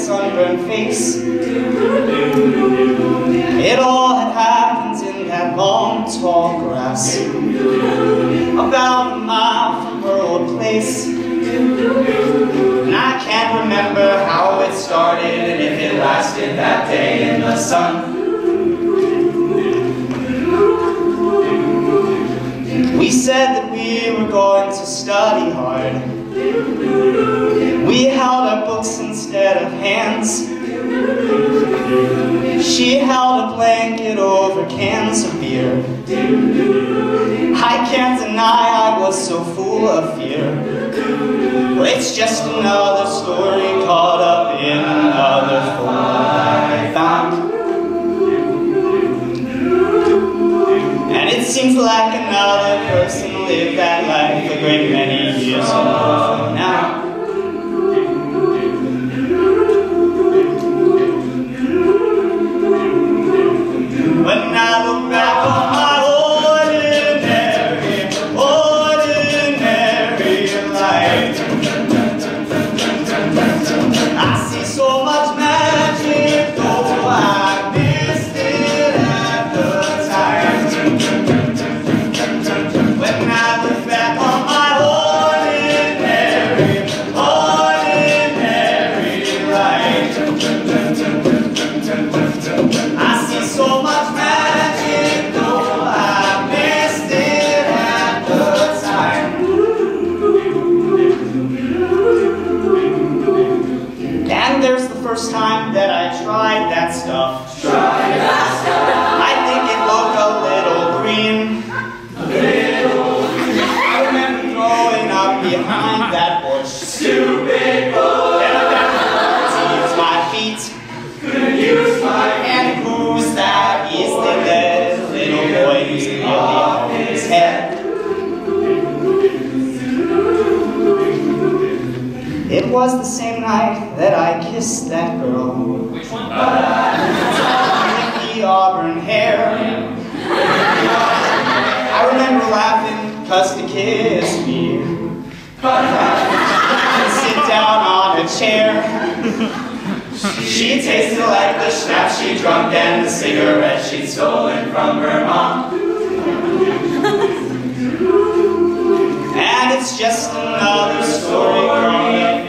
sunburned face. It all had happened in that long, tall grass, about a mile from her old place. And I can't remember how it started and if it lasted that day in the sun. We said that we were going to study hard. We held our books instead of hands. She held a blanket over cans of beer. I can't deny I was so full of fear. Well, it's just another story caught up in another folder I found. And it seems like another person lived that life a great many years ago from now. When I look back on my ordinary life, I see so much magic, though I missed it at the time. When I look back on my ordinary life, I see so much magic, though I missed it at the time. And there's the first time that I tried that stuff. I think it looked a little green. I remember growing up behind that bush. Stupid boy. And I remember to use my feet. Couldn't use my feet. And who's that easily led little boy who's nearly on his head? It was the same night that I kissed that girl. Which one? With the auburn hair. I remember laughing cause to kiss me and sit down on a chair. She tasted like the schnapps she drunk and the cigarette she'd stolen from her mom. And it's just another story growing up